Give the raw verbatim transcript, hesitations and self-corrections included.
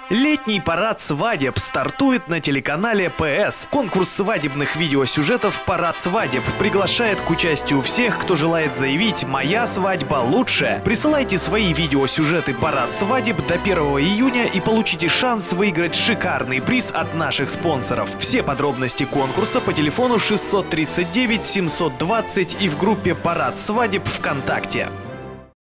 Летний парад свадеб стартует на телеканале ПС. Конкурс свадебных видеосюжетов «Парад свадеб» приглашает к участию всех, кто желает заявить «Моя свадьба лучшая». Присылайте свои видеосюжеты «Парад свадеб» до первого июня и получите шанс выиграть шикарный приз от наших спонсоров. Все подробности конкурса по телефону шестьсот тридцать девять семьсот двадцать и в группе «Парад свадеб» ВКонтакте.